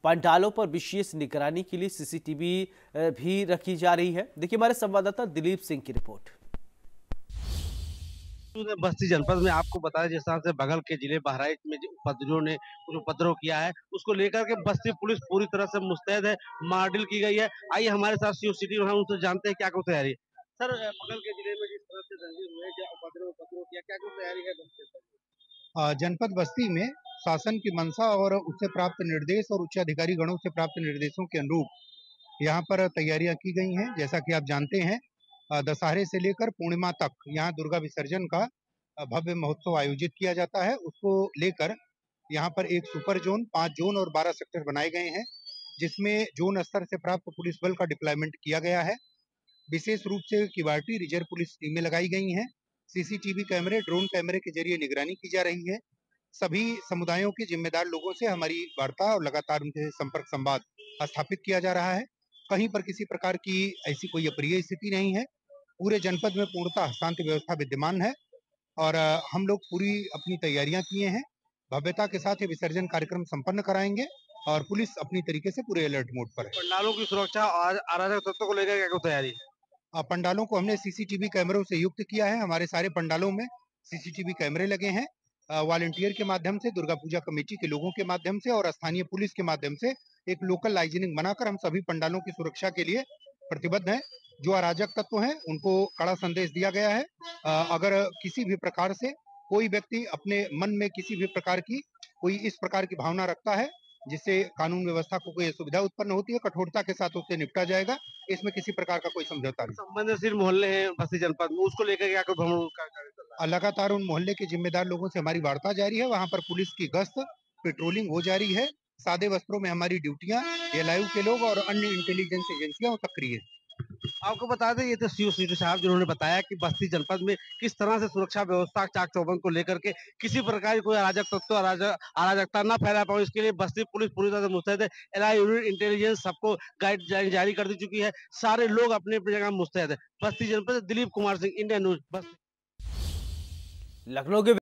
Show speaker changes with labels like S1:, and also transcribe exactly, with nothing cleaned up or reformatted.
S1: पंडालों पर विशेष निगरानी के लिए सीसीटीवी भी रखी जा रही है। देखिए हमारे संवाददाता दिलीप सिंह की रिपोर्ट।
S2: बस्ती जनपद में आपको बताया जिस तरह से बगल के जिले बहराइच में जो उपद्रवियों ने कुछ उपद्रव किया है, उसको लेकर के बस्ती पुलिस पूरी तरह से मुस्तैद है, मारडिल की गई है। आइए हमारे साथ सीओ सिटी हम उनसे जानते हैं क्या कुछ तैयारी है। सर, बगल के जिले में जिस तरह से दंगे हुए, क्या उपद्रव उपद्रव किया, क्या कुछ तैयारी है बस्ती पर?
S3: जनपद बस्ती में शासन की मंशा और उससे प्राप्त निर्देश और उच्च अधिकारी गणों से प्राप्त निर्देशों के अनुरूप यहाँ पर तैयारियां की गई हैं। जैसा कि आप जानते हैं, दशहरे से लेकर पूर्णिमा तक यहाँ दुर्गा विसर्जन का भव्य महोत्सव आयोजित किया जाता है। उसको लेकर यहाँ पर एक सुपर जोन, पांच जोन और बारह सेक्टर बनाए गए हैं, जिसमें जोन स्तर से प्राप्त पुलिस बल का डिप्लॉयमेंट किया गया है। विशेष रूप से किवाटी रिजर्व पुलिस टीमें लगाई गई हैं। सीसीटीवी कैमरे, ड्रोन कैमरे के जरिए निगरानी की जा रही है। सभी समुदायों के जिम्मेदार लोगों से हमारी वार्ता और लगातार उनके संपर्क संवाद स्थापित किया जा रहा है। कहीं पर किसी प्रकार की ऐसी कोई अप्रिय स्थिति नहीं है। पूरे जनपद में पूर्णतः शांति व्यवस्था विद्यमान है और हम लोग पूरी अपनी तैयारियां किए हैं। भव्यता के साथ ये विसर्जन कार्यक्रम संपन्न कराएंगे और पुलिस अपनी तरीके से पूरे अलर्ट मोड पर है।
S2: पंडालों की सुरक्षा और अराजक तत्वों को लेकर क्या कुछ तैयारी है?
S3: पंडालों को हमने सीसीटीवी कैमरों से युक्त किया है। हमारे सारे पंडालों में सीसीटीवी कैमरे लगे हैं। वॉलंटियर के माध्यम से, दुर्गा पूजा कमेटी के लोगों के माध्यम से और स्थानीय पुलिस के माध्यम से एक लोकल लाइजनिंग बनाकर हम सभी पंडालों की सुरक्षा के लिए प्रतिबद्ध हैं। जो अराजक तत्व हैं उनको कड़ा संदेश दिया गया है। अगर किसी भी प्रकार से कोई व्यक्ति अपने मन में किसी भी प्रकार की कोई इस प्रकार की भावना रखता है जिससे कानून व्यवस्था को कोई असुविधा उत्पन्न होती है, कठोरता के साथ उससे निपटा जाएगा। इसमें किसी प्रकार का कोई समझौता नहीं।
S2: संवेदनशील मोहल्ले हैं बस्ती जनपद में, उसको लेकर क्या कुछ भ्रमण?
S3: लगातार उन मोहल्ले के जिम्मेदार लोगों से हमारी वार्ता जारी है। वहां पर पुलिस की गश्त, पेट्रोलिंग हो जारी है। सादे वस्त्रों में हमारी ड्यूटियां, एलआईयू के लोग और अन्य इंटेलिजेंस एजेंसियां सक्रिय है।
S2: आपको बता दें, ये थे सीओ सिटी साहब जिन्होंने बताया कि बस्ती जनपद में किस तरह से सुरक्षा व्यवस्था चाक चौबंद को लेकर के किसी प्रकार की कोई अराजक तत्व अराजक अराजकता न फैला पाए, इसके लिए बस्ती पुलिस पूरी तरह से मुस्तैद है। एलआई यूनिट इंटेलिजेंस सबको गाइड जारी कर दी चुकी है। सारे लोग अपनी अपनी जगह मुस्तैद है। बस्ती जनपद दिलीप कुमार सिंह, इंडिया न्यूज, बस्ती।
S1: लखनऊ के